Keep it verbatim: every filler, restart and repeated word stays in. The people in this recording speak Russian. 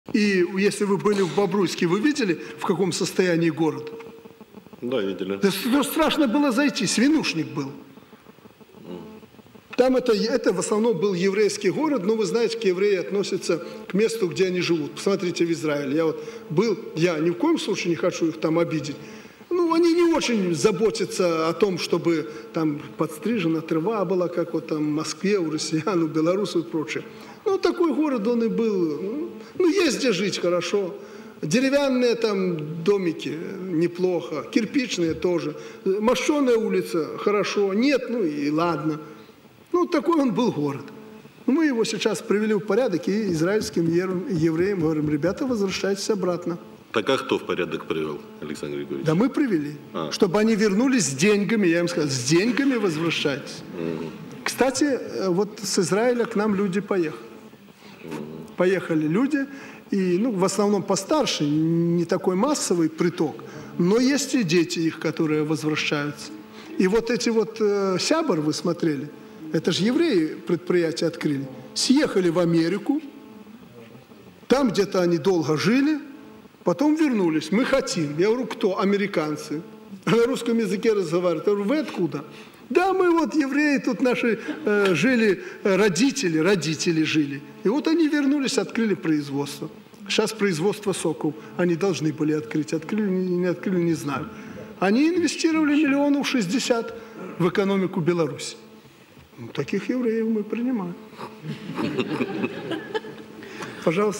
И если вы были в Бобруйске, вы видели, в каком состоянии город? Да, видели. Да, страшно было зайти, свинушник был. Там это, это в основном был еврейский город, но вы знаете, как евреи относятся к месту, где они живут. Посмотрите в Израиле. Я вот был, я ни в коем случае не хочу их там обидеть. Ну, они не очень заботятся о том, чтобы там подстрижена трава была, как вот там в Москве, у россиян, у белорусов и прочее. Ну, такой город он и был. Ну, есть где жить хорошо. Деревянные там домики неплохо, кирпичные тоже. Мощеная улица хорошо, нет, ну и ладно. Ну, такой он был город. Мы его сейчас привели в порядок, и израильским евреям говорим: ребята, возвращайтесь обратно. Так а кто в порядок привел, Александр Григорьевич? Да мы привели. А. Чтобы они вернулись с деньгами, я им сказал, с деньгами возвращайтесь. Mm. Кстати, вот с Израиля к нам люди поехали. Mm. Поехали люди, и ну, в основном постарше, не такой массовый приток, но есть и дети их, которые возвращаются. И вот эти вот э, сябр вы смотрели, это же евреи предприятие открыли, съехали в Америку, там где-то они долго жили, потом вернулись. Мы хотим. Я говорю, кто? Американцы. На русском языке разговаривают. Я говорю, вы откуда? Да, мы вот евреи, тут наши э, жили, родители, родители жили. И вот они вернулись, открыли производство. Сейчас производство соков они должны были открыть. Открыли, не открыли, не знаю. Они инвестировали миллионов шестьдесят в экономику Беларуси. Ну, таких евреев мы принимаем. Пожалуйста.